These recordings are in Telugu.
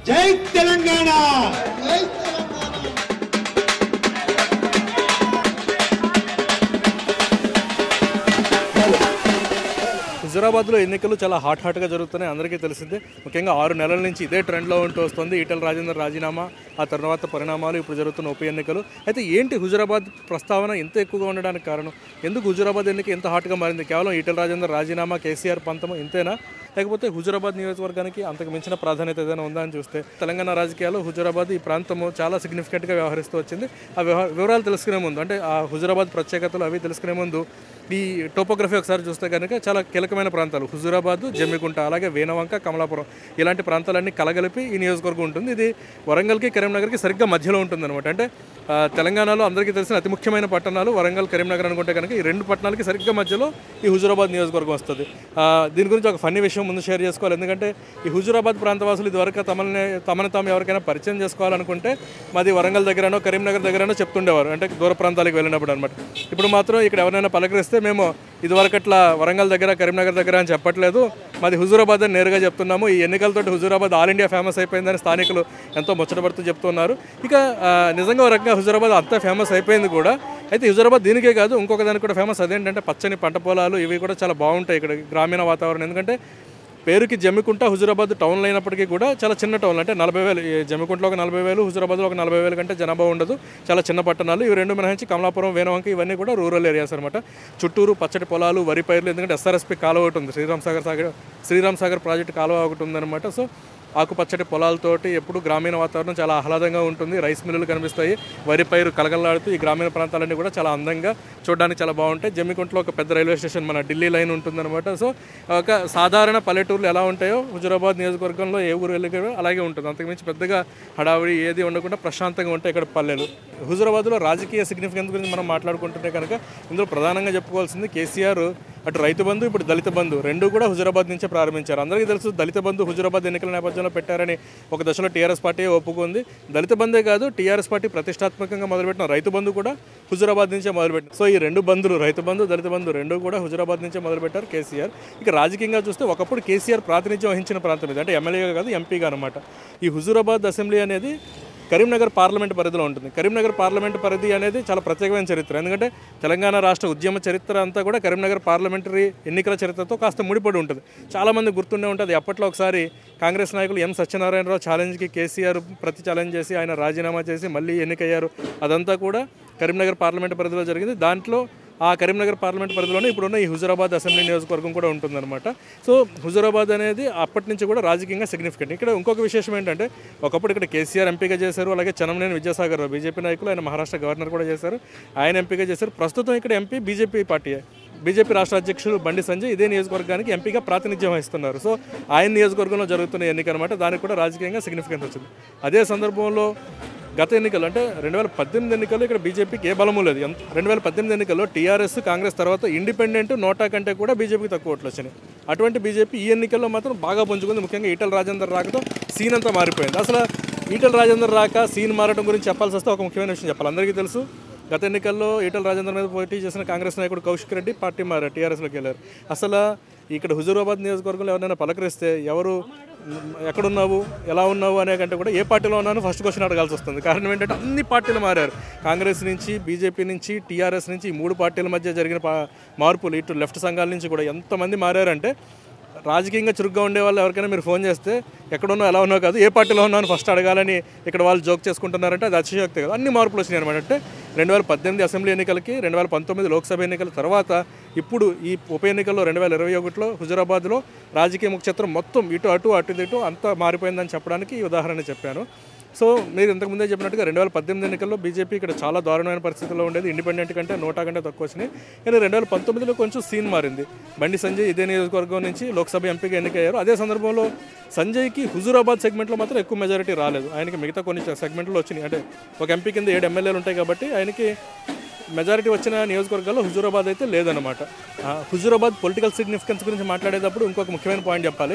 జై తెలంగాణ. హుజూరాబాద్లో ఎన్నికలు చాలా హాట్గా జరుగుతున్నాయి, అందరికీ తెలిసిందే. ముఖ్యంగా 6 నెలల నుంచి ఇదే ట్రెండ్లో ఉంటూ వస్తుంది. ఈటెల రాజేందర్ రాజీనామా, ఆ తర్వాత పరిణామాలు, ఇప్పుడు జరుగుతున్న ఉప ఎన్నికలు. అయితే ఏంటి హుజూరాబాద్ ప్రస్తావన ఎంత ఎక్కువగా ఉండడానికి కారణం? ఎందుకు హుజూరాబాద్ ఎన్నిక ఎంత హాట్గా మారింది? కేవలం ఈటెల రాజేందర్ రాజీనామా, కేసీఆర్ పంతం ఇంతేనా, లేకపోతే హుజూరాబాద్ నియోజకవర్గానికి అంతకు మించిన ప్రాధాన్యత ఏదైనా ఉందా అని చూస్తే తెలంగాణ రాజకీయాల్లో హుజూరాబాద్ ఈ ప్రాంతము చాలా సిగ్నిఫికెంట్గా వ్యవహరిస్తూ వచ్చింది. ఆ వివరాలు తెలుసుకునే ముందు, అంటే ఆ హుజూరాబాద్ ప్రత్యేకతలు అవి తెలుసుకునే ముందు ఈ టోపోగ్రఫీ ఒకసారి చూస్తే కనుక చాలా కీలకమైన ప్రాంతాలు హుజూరాబాద్, జమ్మికుంట, అలాగే వేనవంక, కమలాపురం ఇలాంటి ప్రాంతాలన్నీ కలగలిపి ఈ నియోజకవర్గం ఉంటుంది. ఇది వరంగల్కి, కరీంనగర్కి సరిగ్గా మధ్యలో ఉంటుందన్నమాట. అంటే తెలంగాణలో అందరికీ తెలిసిన అతి ముఖ్యమైన పట్టణాలు వరంగల్, కరీంనగర్ అనుకుంటే కనుక ఈ 2 పట్టణాలకి సరిగ్గా మధ్యలో ఈ హుజూరాబాద్ నియోజకవర్గం వస్తుంది. దీని గురించి ఒక ఫన్నీ విషయం ముందు షేర్ చేసుకోవాలి. ఎందుకంటే ఈ హుజూరాబాద్ ప్రాంతవాసులు ఇదివరకు తమను తాము ఎవరికైనా పరిచయం చేసుకోవాలనుకుంటే మాది వరంగల్ దగ్గరనో కరీంనగర్ దగ్గరనో చెప్తుండేవారు, అంటే దూర ప్రాంతాలకు వెళ్ళినప్పుడు అనమాట. ఇప్పుడు మాత్రం ఇక్కడ ఎవరైనా పలకరిస్తే మేము ఇదివరకు అట్లా వరంగల్ దగ్గర, కరీంనగర్ దగ్గర అని చెప్పట్లేదు, మాది హుజూరాబాద్ అని నేరుగా చెప్తున్నాము. ఈ ఎన్నికలతోటి హుజూరాబాద్ ఆల్ ఇండియా ఫేమస్ అయిపోయిందని స్థానికులు ఎంతో ముచ్చటపడుతూ చెప్తున్నారు. ఇక నిజంగా ఒక రకంగా హుజూరాబాద్ అంతా ఫేమస్ అయిపోయింది కూడా. అయితే హుజూరాబాద్ దీనికే కాదు, ఇంకొక దానికి కూడా ఫేమస్. అదేంటంటే పచ్చని పంట పొలాలు, ఇవి కూడా చాలా బాగుంటాయి ఇక్కడ గ్రామీణ వాతావరణం. ఎందుకంటే పేరుకి జమ్మికుంట హుజూరాబాద్ టౌన్లో అయినప్పటికీ కూడా చాలా చిన్న టౌన్లు, అంటే 40,000, జమ్మికుంటలో ఒక 40,000, హుజూరాబాద్లో ఒక 40,000 కంటే జనాభా ఉండదు. చాలా చిన్న పట్టణాలు. ఇవి 2 మినహాయించి కమలాపురం, వేనవంక ఇవన్నీ కూడా రూరల్ ఏరియాస్ అనమాట. చుట్టూరు పచ్చటి పొలాలు, వరి పైర్లు. ఎందుకంటే ఎస్ఆర్ఎస్పి కాలువ ఒకటి ఉంది, శ్రీరామ్ సాగర్ ప్రాజెక్టు కాలువ ఒకటి ఉందన్నమాట. సో ఆకుపచ్చటి పొలాలతోటి ఎప్పుడు గ్రామీణ వాతావరణం చాలా ఆహ్లాదంగా ఉంటుంది. రైస్ మిల్లులు కనిపిస్తాయి, వరి పైరు కలగలాడుతూ ఈ గ్రామీణ ప్రాంతాలన్నీ కూడా చాలా అందంగా చూడడానికి చాలా బాగుంటాయి. జమ్మికుంటలో ఒక పెద్ద రైల్వే స్టేషన్, మన ఢిల్లీ లైన్ ఉంటుందన్నమాట. సో ఒక సాధారణ పల్లెటూర్లు ఎలా ఉంటాయో హుజూరాబాద్ నియోజకవర్గంలో ఏ ఊరు వెళ్ళి అలాగే ఉంటుంది. అంతకుమించి పెద్దగా హడావిడి ఏది ఉండకుండా ప్రశాంతంగా ఉంటాయి ఇక్కడ పల్లెలు. హుజూరాబాద్లో రాజకీయ సిగ్నిఫికెన్స్ గురించి మనం మాట్లాడుకుంటుంటే కనుక ఇందులో ప్రధానంగా చెప్పుకోవాల్సింది కేసీఆర్ అటు రైతు బంధు, ఇప్పుడు దళిత బంధు 2 కూడా హుజూరాబాద్ నుంచే ప్రారంభించారు. అందరికీ తెలుసు దళిత బంధు హుజూరాబాద్ ఎన్నికల నేపథ్యంలో పెట్టారని ఒక దశలో టీఆర్ఎస్ పార్టీ ఒప్పుకుంది. దళిత బంధే కాదు, టీఆర్ఎస్ పార్టీ ప్రతిష్టాత్మకంగా మొదలుపెట్టిన రైతు బంధు కూడా హుజూరాబాద్ నుంచే మొదలుపెట్టారు. సో ఈ 2 బంధులు, రైతు బంధు, దళిత బంధు 2 కూడా హుజూరాబాద్ నుంచే మొదలుపెట్టారు కేసీఆర్. ఇక రాజకీయంగా చూస్తే ఒకప్పుడు కేసీఆర్ ప్రాతినిధ్యం వహించిన ప్రాంతం ఇది, అంటే ఎమ్మెల్యేగా కాదు ఎంపీగా అనమాట. ఈ హుజూరాబాద్ అసెంబ్లీ అనేది కరీంనగర్ పార్లమెంట్ పరిధిలో ఉంటుంది. కరీంనగర్ పార్లమెంట్ పరిధి అనేది చాలా ప్రత్యేకమైన చరిత్ర. ఎందుకంటే తెలంగాణ రాష్ట్ర ఉద్యమ చరిత్ర అంతా కూడా కరీంనగర్ పార్లమెంటరీ ఎన్నికల చరిత్రతో కాస్త ముడిపడి ఉంటుంది. చాలామంది గుర్తుండే ఉంటుంది. అప్పట్లో ఒకసారి కాంగ్రెస్ నాయకులు ఎం సత్యనారాయణరావు ఛాలెంజ్కి కేసీఆర్ ప్రతి ఛాలెంజ్ చేసి ఆయన రాజీనామా చేసి మళ్ళీ ఎన్నికయ్యారు. అదంతా కూడా కరీంనగర్ పార్లమెంట్ పరిధిలో జరిగింది. దాంట్లో ఆ కరీంనగర్ పార్లమెంట్ పరిధిలోనే ఇప్పుడున్న ఈ హుజూరాబాద్ అసెంబ్లీ నియోజకవర్గం కూడా ఉంటుందన్నమాట. సో హుజూరాబాద్ అనేది అప్పటి నుంచి కూడా రాజకీయంగా సిగ్నిఫికెంట్. ఇక్కడ ఇంకొక విశేషం ఏంటంటే ఒకప్పుడు ఇక్కడ కేసీఆర్ ఎంపీగా చేశారు, అలాగే చెన్నమనేని విద్యాసాగర్ రావు బీజేపీ నాయకులు, ఆయన మహారాష్ట్ర గవర్నర్ కూడా చేశారు, ఆయన ఎంపీగా చేశారు. ప్రస్తుతం ఇక్కడ ఎంపీ బీజేపీ పార్టీయే. బీజేపీ రాష్ట్ర అధ్యక్షులు బండి సంజయ్ ఇదే నియోజకవర్గానికి ఎంపీగా ప్రాతినిధ్యం వహిస్తున్నారు. సో ఆయన నియోజకవర్గంలో జరుగుతున్న ఎన్నిక అనమాట. దానికి కూడా రాజకీయంగా సిగ్నిఫికెన్స్ వచ్చింది. అదే సందర్భంలో గత ఎన్నికలు, అంటే 2018 ఎన్నికల్లో ఇక్కడ బీజేపీకి ఏ బలము లేదు. 2018 ఎన్నికల్లో టీఆర్ఎస్, కాంగ్రెస్ తర్వాత ఇండిపెండెంట్, నోటా కంటే కూడా బీజేపీకి తక్కువ ఓట్లు వచ్చినాయి. అటువంటి బీజేపీ ఈ ఎన్నికల్లో మాత్రం బాగా పుంజుకుంది. ముఖ్యంగా ఈటెల రాజేందర్ రాకతో సీన్ అంతా మారిపోయింది. అసలు ఈటెల రాజేందర్ రాక సీన్ మారడం గురించి చెప్పాల్సి వస్తే ఒక ముఖ్యమైన విషయం చెప్పాలి. అందరికీ తెలుసు, గత ఎన్నికల్లో ఈటెల రాజేందర్ మీద పోటీ చేసిన కాంగ్రెస్ నాయకుడు కౌశిక్ రెడ్డి పార్టీ మారారు, టీఆర్ఎస్లోకి వెళ్ళారు. అసలు ఇక్కడ హుజూరాబాద్ నియోజకవర్గంలో ఎవరైనా పలకరిస్తే ఎవరు ఎక్కడున్నావు, ఎలా ఉన్నావు అనే కంటే కూడా ఏ పార్టీలో ఉన్నాను ఫస్ట్ క్వశ్చన్ అడగాల్సి వస్తుంది. కారణం ఏంటంటే అన్ని పార్టీలు మారారు. కాంగ్రెస్ నుంచి, బీజేపీ నుంచి, టీఆర్ఎస్ నుంచి, ఈ 3 పార్టీల మధ్య జరిగిన మార్పులు, ఇటు లెఫ్ట్ సంఘాల నుంచి కూడా ఎంతమంది మారారంటే రాజకీయంగా చురుగ్గా ఉండే వాళ్ళు ఎవరికైనా మీరు ఫోన్ చేస్తే ఎక్కడున్నావు, ఎలా ఉన్నావు కాదు, ఏ పార్టీలో ఉన్నావు ఫస్ట్ అడగాలని ఇక్కడ వాళ్ళు జోక్ చేసుకుంటున్నారంటే అది అతిశయోక్తి కాదు. అన్ని మార్పులు వచ్చినాయి అనమాట. అంటే 2018 అసెంబ్లీ ఎన్నికలకి, 2019 లోక్సభ ఎన్నికల తర్వాత ఇప్పుడు ఈ ఉప ఎన్నికల్లో 2021లో హుజూరాబాద్లో రాజకీయ ముఖచిత్రం మొత్తం ఇటు అటు ఇటు అంతా మారిపోయిందని చెప్పడానికి ఈ ఉదాహరణ చెప్పాను. సో మీరు ఇంతకుముందే చెప్పినట్టుగా 2018 ఎన్నికల్లో బీజేపీ ఇక్కడ చాలా దారుణమైన పరిస్థితుల్లో ఉండేది. ఇండిపెండెంట్ కంటే, నోటా కంటే తక్కువ వచ్చినాయి. కానీ 2019లో కొంచెం సీన్ మారింది. బండి సంజయ్ ఇదే నియోజకవర్గం నుంచి లోక్సభ ఎంపీగా ఎన్నికయ్యారు. అదే సందర్భంలో సంజయ్కి హుజూరాబాద్ సెగ్మెంట్లో మాత్రం ఎక్కువ మెజారిటీ రాలేదు. ఆయనకి మిగతా కొన్ని సెగ్మెంట్లో వచ్చినాయి. అంటే ఒక ఎంపీ కింద 7 ఎమ్మెల్యేలు ఉంటాయి కాబట్టి ఆయనకి మెజారిటీ వచ్చిన నియోజకవర్గాల్లో హుజూరాబాద్ అయితే లేదన్నమాట. హుజూరాబాద్ పొలిటికల్ సిగ్నిఫికెన్స్ గురించి మాట్లాడేటప్పుడు ఇంకొక ముఖ్యమైన పాయింట్ చెప్పాలి.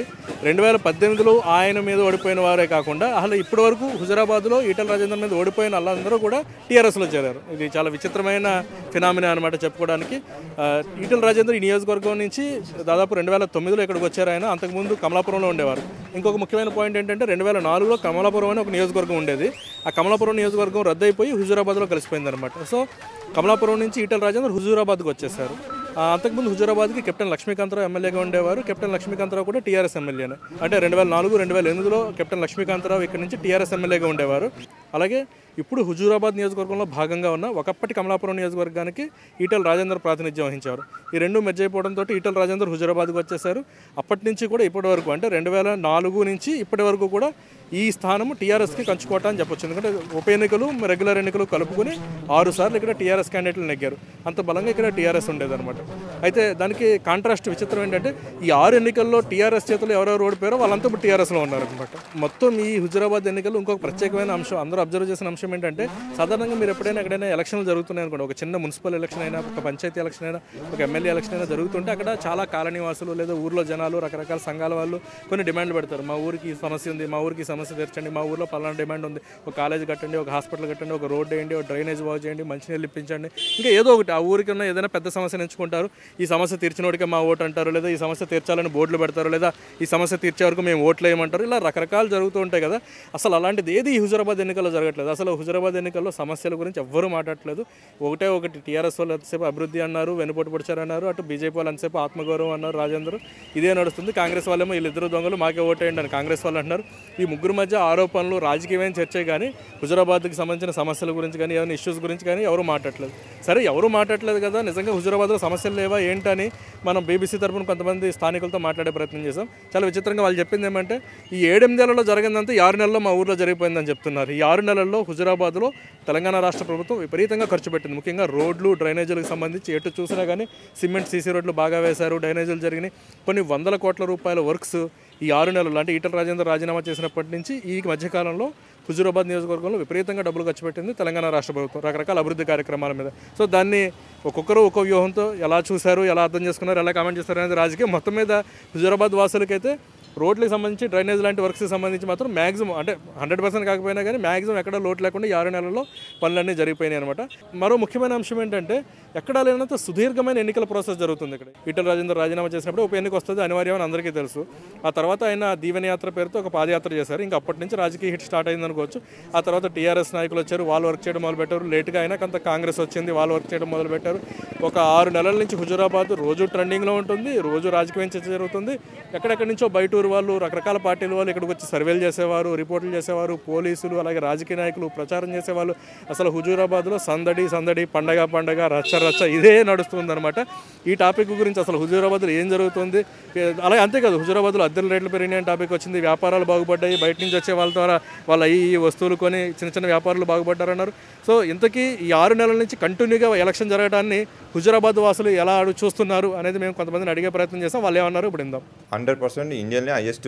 2018లో ఆయన మీద ఓడిపోయిన వారే కాకుండా అసలు ఇప్పటి వరకు హుజూరాబాద్లో ఈటెల రాజేందర్ మీద ఓడిపోయిన వాళ్ళందరూ కూడా టీఆర్ఎస్లో చేరారు. ఇది చాలా విచిత్రమైన ఫినామినా అనమాట చెప్పుకోవడానికి. ఈటెల రాజేందర్ ఈ నియోజకవర్గం నుంచి దాదాపు 2009లో ఇక్కడికి వచ్చారు ఆయన. అంతకుముందు కమలాపురంలో ఉండేవారు. ఇంకొక ముఖ్యమైన పాయింట్ ఏంటంటే 2004లో కమలాపురం అని ఒక నియోజకవర్గం ఉండేది. ఆ కమలాపురం నియోజకవర్గం రద్దయిపోయి హుజూరాబాద్లో కలిసిపోయిందనమాట. సో కమలాపురం నుంచి ఈటెల రాజేందర్ హుజూరాబాద్కి వచ్చేసారు. అంతకుముందు హుజూరాబాద్కి కెప్టెన్ లక్ష్మీకాంతరావు ఎమ్మెల్యేగా ఉండేవారు. కెప్టెన్ లక్ష్మీకాంతరావు కూడా టీఆర్ఎస్ ఎమ్మెల్యేనే. అంటే 2004, 2008లో కెప్టెన్ లక్ష్మీకాంతరావు ఇక్కడ నుంచి టీఆర్ఎస్ ఎమ్మెల్యేగా ఉండేవారు. అలాగే ఇప్పుడు హుజూరాబాద్ నియోజకవర్గంలో భాగంగా ఉన్న ఒకప్పటి కమలాపురం నియోజకవర్గానికి ఈటెల రాజేందర్ ప్రాతినిధ్యం వహించారు. ఈ రెండు మెర్జ్ అయిపోవడంతో ఈటెల రాజేందర్ హుజూరాబాద్కి వచ్చేసారు. అప్పటి నుంచి కూడా ఇప్పటి వరకు అంటే 2004 నుంచి ఇప్పటి వరకు కూడా ఈ స్థానం టీఆర్ఎస్కి కంచుకోట అని చెప్పొచ్చు. ఎందుకంటే ఉప ఎన్నికలు రెగ్యులర్ ఎన్నికలు కలుపుకొని 6 సార్లు ఇక్కడ టీఆర్ఎస్ క్యాండిడేట్లు నెగ్గారు. అంత బలంగా ఇక్కడ టీఆర్ఎస్ ఉండేదన్నమాట. అయితే దానికి కాంట్రాస్ట్ విచిత్రం ఏంటంటే ఈ 6 ఎన్నికల్లో టీఆర్ఎస్ చేతులు ఎవరెవరు ఓడిపోయారో వాళ్ళంతా ఇప్పుడు టీఆర్ఎస్లో ఉన్నారనమాట. మొత్తం ఈ హుజూరాబాద్ ఎన్నికలు ఇంకొక ప్రత్యేకమైన అంశం అందరూ అబ్జర్వ్ చేసిన అంశం ఏంటంటే సాధారణంగా మీరు ఎప్పుడైనా ఎక్కడైనా ఎలక్షన్లు జరుగుతున్నాయి అనుకోండి, ఒక చిన్న మున్సిపల్ ఎలక్షన్ అయినా, ఒక పంచాయతీ ఎలక్షన్ అయినా, ఒక ఎమ్మెల్యే ఎలక్షన్ అయినా జరుగుతుంటే అక్కడ చాలా కాలనీవాసులు లేదా ఊర్లో జనాలు రకరకాల సంఘాల వాళ్ళు కొన్ని డిమాండ్లు పెడతారు. మా ఊరికి ఈ సమస్య ఉంది, మా ఊరికి ఈ సమస్య తీర్చండి, మా ఊర్లో పలానా డిమాండ్ ఉంది, ఒక కాలేజ్ కట్టండి, ఒక హాస్పిటల్ కట్టండి, ఒక రోడ్ వేయండి, ఒక డ్రైనేజ్ బాగు చేయండి, మంచినీళ్ళు ఇప్పించండి, ఇంకా ఏదో ఒకటి ఆ ఊరికి ఉన్న ఏదైనా పెద్ద సమస్యను ఎంచుకుంటారు. ఈ సమస్య తీర్చినోడికే మా ఓటు అంటారు, లేదా ఈ సమస్య తీర్చాలని బోర్డులు పెడతారు, లేదా ఈ సమస్య తీర్చే వరకు మేము ఓట్లు వేయమంటారు. ఇలా రకరకాలు జరుగుతూ ఉంటాయి కదా. అసలు అలాంటిది ఏది ఈ హుజూరాబాద్ ఎన్నికల్లో జరగట్లేదు. అసలు హుజూరాబాద్ ఎన్నికల్లో సమస్యల గురించి ఎవ్వరూ మాట్లాడట్లేదు. ఒకటి టీఆర్ఎస్ వాళ్ళు ఎంతసేపు అభివృద్ధి అన్నారు, వెనుపోటు పొడిచారన్నారు, అటు బీజేపీ వాళ్ళు ఎంతసేపు ఆత్మగౌరవం అన్నారు, రాజేందర్ ఇదే నడుస్తుంది. కాంగ్రెస్ వాళ్ళేమో వీళ్ళిద్దరు దొంగలు మాకే ఓటేయండి అని కాంగ్రెస్ వాళ్ళు అంటున్నారు. ఈ ముగ్గురు మధ్య ఆరోపణలు రాజకీయమైన చర్చే కానీ హుజూరాబాద్కి సంబంధించిన సమస్యల గురించి కానీ ఏమైనా ఇష్యూస్ గురించి కానీ ఎవరు మాట్లాడలేదు. సరే ఎవరు మాట్లాడలేదు కదా, నిజంగా హుజూరాబాద్లో సమస్యలు లేవా ఏంటని మనం బీబీసీ తరఫున కొంతమంది స్థానికులతో మాట్లాడే ప్రయత్నం చేశాం. చాలా విచిత్రంగా వాళ్ళు చెప్పింది ఏమంటే ఈ 7-8 నెలల్లో జరిగిందంతా 6 నెలల్లో మా ఊర్లో జరిగిపోయిందని చెప్తున్నారు. ఈ 6 నెలల్లో హుజూరాబాద్లో తెలంగాణ రాష్ట్ర ప్రభుత్వం విపరీతంగా ఖర్చు పెట్టింది. ముఖ్యంగా రోడ్లు డ్రైనేజీలకు సంబంధించి ఎటు చూసినా కానీ సిమెంట్ సీసీ రోడ్లు బాగా వేశారు, డ్రైనేజీలు జరిగినాయి. కొన్ని 100 కోట్ల రూపాయల వర్క్స్ ఈ 6 నెలలు అంటే ఈటెల రాజేందర్ రాజీనామా చేసినప్పటి నుంచి ఈ మధ్యకాలంలో హుజూరాబాద్ నియోజకవర్గంలో విపరీతంగా డబ్బులు ఖర్చు పెట్టింది తెలంగాణ రాష్ట్ర ప్రభుత్వం రకరకాల అభివృద్ధి కార్యక్రమాల మీద. సో దాన్ని ఒక్కొక్కరు ఒక్కో వ్యూహంతో ఎలా చూశారు, ఎలా అర్థం చేసుకున్నారు, ఎలా కామెంట్ చేస్తారు అనేది రాజకీయం. మొత్తం మీద హుజూరాబాద్ వాసులకైతే రోడ్లకు సంబంధించి డ్రైనేజ్ లాంటి వర్క్స్కి సంబంధించి మాత్రం మ్యాక్సిమం అంటే 100% కాకపోయినా కానీ మ్యాక్సిమం ఎక్కడ లోటు లేకుండా 6 నెలల్లో పనులన్నీ జరిగిపోయినాయి అనమాట. మరో ముఖ్యమైన అంశం ఏంటంటే ఎక్కడా లేనంత సుదీర్ఘమైన ఎన్నికల ప్రాసెస్ జరుగుతుంది ఇక్కడ. ఈటెల రాజేందర్ రాజీనామా చేసినప్పుడు ఉప ఎన్నిక వస్తుంది అనివార్యమని అందరికీ తెలుసు. ఆ తర్వాత ఆయన దీవెన యాత్ర పేరుతో ఒక పాదయాత్ర చేశారు. ఇంకా అప్పటి నుంచి రాజకీయ హిట్ స్టార్ట్ అయింది అనుకోవచ్చు. ఆ తర్వాత టీఆర్ఎస్ నాయకులు వచ్చారు, వాళ్ళు వర్క్ చేయడం మొదలుపెట్టారు. లేట్గా అయినా కొంత కాంగ్రెస్ వచ్చింది, వాళ్ళు వర్క్ చేయడం మొదలుపెట్టారు. ఒక 6 నెలల నుంచి హుజూరాబాద్ రోజు ట్రెండింగ్లో ఉంటుంది, రోజు రాజకీయం చర్చ జరుగుతుంది. ఎక్కడెక్కడి నుంచో బయటూరు వాళ్ళు రకరకాల పార్టీల వాళ్ళు ఇక్కడికి వచ్చి సర్వేలు చేసేవారు, రిపోర్టులు చేసేవారు, పోలీసులు అలాగే రాజకీయ నాయకులు ప్రచారం చేసేవాళ్ళు. అసలు హుజూరాబాద్లో సందడి సందడి, పండగ రచ్చ ఇదే నడుస్తుందన్నమాట. ఈ టాపిక్ గురించి అసలు హుజూరాబాద్లో ఏం జరుగుతుంది, అలాగే అంతేకాదు హుజూరాబాద్లో అద్దెల రేట్లు పెరిగినాయని టాపిక్ వచ్చింది. వ్యాపారాలు బాగుపడ్డాయి, బయట నుంచి వచ్చే వాళ్ళ ద్వారా వాళ్ళ ఈ వస్తువులు కొని చిన్న వ్యాపారులు బాగుపడ్డారన్నారు. సో ఇంతకీ ఈ 6 నెలల నుంచి కంటిన్యూగా ఎలక్షన్ జరగడాన్ని హుజూరాబాద్ వాసులు ఎలా చూస్తున్నారు అనేది మేము కొంతమందిని అడిగే ప్రయత్నం చేస్తాం. వాళ్ళు ఏమన్నారు ఇప్పుడు ఇందాం. 100% ఇండియన్లే highest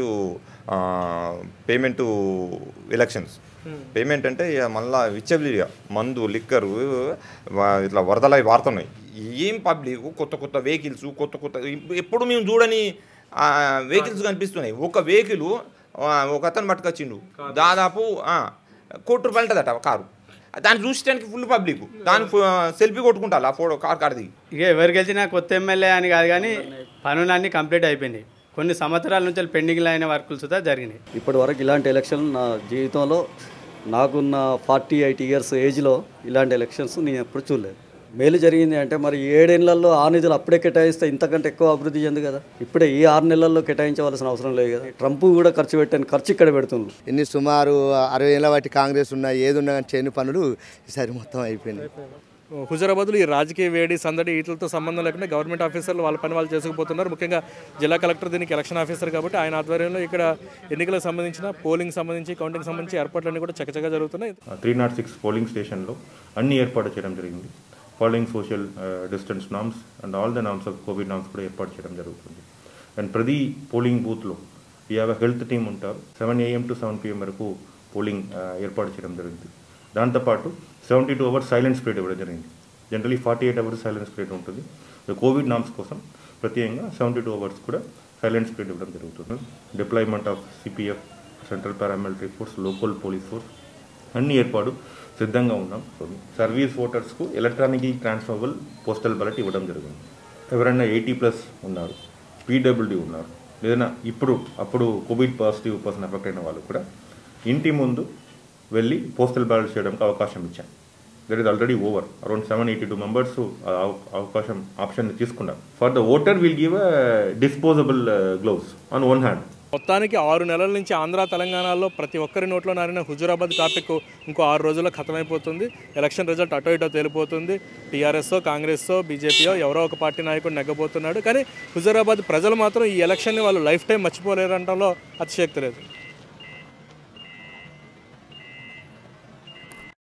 payment to elections. Payment అంటే మళ్ళీ విచ్చబిలిగా మందు లిక్కరు ఇట్లా వరదలై వారుతున్నాయి. ఏం పబ్లిక్ కొత్త వెహికల్స్ కొత్త ఎప్పుడు మేము చూడని వెహికల్స్ కనిపిస్తున్నాయి. ఒక వెహికల్ ఒక అతను పట్టుకొచ్చిండు, దాదాపు 1 కోటి రూపాయలు ఉంటుందట కారు. దాన్ని చూసడానికి ఫుల్ పబ్లిక్ దాని సెల్ఫీ కొట్టుకుంటారు ఆ ఫోటో కార్ దిగి. ఇక ఎవరు గెలిచినా కొత్త ఎమ్మెల్యే అని కాదు కానీ పనులన్నీ కంప్లీట్ అయిపోయినాయి. కొన్ని సంవత్సరాల నుంచి పెండింగ్లో అయిన వర్కులు సుధా జరిగినాయి. ఇప్పటి వరకు ఇలాంటి ఎలక్షన్ నా జీవితంలో నాకున్న 48 ఇయర్స్ ఏజ్లో ఇలాంటి ఎలక్షన్స్ నేను ఎప్పుడు చూడలేదు. మేలు జరిగింది అంటే మరి 7 ఏళ్లలో ఆ నిధులు అప్పుడే కేటాయిస్తే ఇంతకంటే ఎక్కువ అభివృద్ధి చెంది కదా. ఇప్పుడే ఈ 6 నెలల్లో కేటాయించవలసిన అవసరం లేదు కదా. ట్రంప్ కూడా ఖర్చు పెట్టాను, ఖర్చు ఇక్కడ పెడుతున్నారు. ఇన్ని సుమారు 60 ఏళ్ళ వాటి కాంగ్రెస్ ఉన్నాయి, ఏది ఉన్నా కానీ చేయని పనులు ఈసారి మొత్తం అయిపోయినాయి. హుజూరాబాద్లో ఈ రాజకీయ వేడి సందడి వీటితో సంబంధం లేకుండా గవర్నమెంట్ ఆఫీసర్లు వాళ్ళ పని వాళ్ళు చేసుకుపోతున్నారు. ముఖ్యంగా జిల్లా కలెక్టర్ దీనికి ఎలక్షన్ ఆఫీసర్ కాబట్టి ఆయన ఆధ్వర్యంలో ఇక్కడ ఎన్నికలకు సంబంధించిన పోలింగ్ సంబంధించి కౌంటింగ్ సంబంధించి ఏర్పాట్లన్నీ కూడా చక్కచక్కగా జరుగుతున్నాయి. 306 పోలింగ్ స్టేషన్లో అన్ని ఏర్పాటు చేయడం జరిగింది. Following social distance norms and all the norms of covid norms కూడా ఏర్పాటు చేయడం జరుగుతుంది. అండ్ ప్రతి పోలింగ్ బూత్లో వీ హ్యావ్ హెల్త్ టీమ్ ఉంటారు. 7 AM to 7 PM వరకు పోలింగ్ ఏర్పాటు చేయడం జరిగింది. దాంతోపాటు 72 hours సైలెన్స్ పీరియడ్ ఇవ్వడం జరిగింది. జనరలీ 48 అవర్స్ సైలెన్స్ పీరియడ్ ఉంటుంది. కోవిడ్ నామ్స్ కోసం ప్రత్యేకంగా 72 అవర్స్ కూడా సైలెన్స్ పీరియడ్ ఇవ్వడం జరుగుతుంది. Deployment of CPF, central paramilitary force, local police force అన్ని ఏర్పాటు సిద్ధంగా ఉన్నాం. సర్వీస్ ఓటర్స్కు ఎలక్ట్రానిక్ ట్రాన్స్ఫరబుల్ పోస్టల్ బ్యాలెట్ ఇవ్వడం జరిగింది. ఎవరైనా 80+ ఉన్నారు, పీడబ్ల్యూడీ ఉన్నారు, ఏదైనా అప్పుడు కోవిడ్ పాజిటివ్ పర్సన్ ఎఫెక్ట్ అయిన వాళ్ళు కూడా ఇంటి ముందు వెళ్ళి పోస్టల్ బ్యాలెట్ చేయడానికి అవకాశం ఇచ్చాం. That is already over. Around 782 members option తీసుకున్నారు. For the voter will give disposable gloves on one hand. మొత్తానికి 6 నెలల నుంచి ఆంధ్ర తెలంగాణలో ప్రతి ఒక్కరి నోట్లో నారిన హుజూరాబాద్ టాపిక్ ఇంకో 6 రోజుల్లో ఖతమైపోతుంది. ఎలక్షన్ రిజల్ట్ అటో ఇటో తేలిపోతుంది. టీఆర్ఎస్ఓ, కాంగ్రెస్ఓ, బీజేపీయో ఎవరో ఒక పార్టీ నాయకుడు నెగ్గబోతున్నాడు. కానీ హుజూరాబాద్ ప్రజలు మాత్రం ఈ ఎలక్షన్ని వాళ్ళు లైఫ్ టైం మర్చిపోలేరంటంలో అతిశయోక్తి లేదు.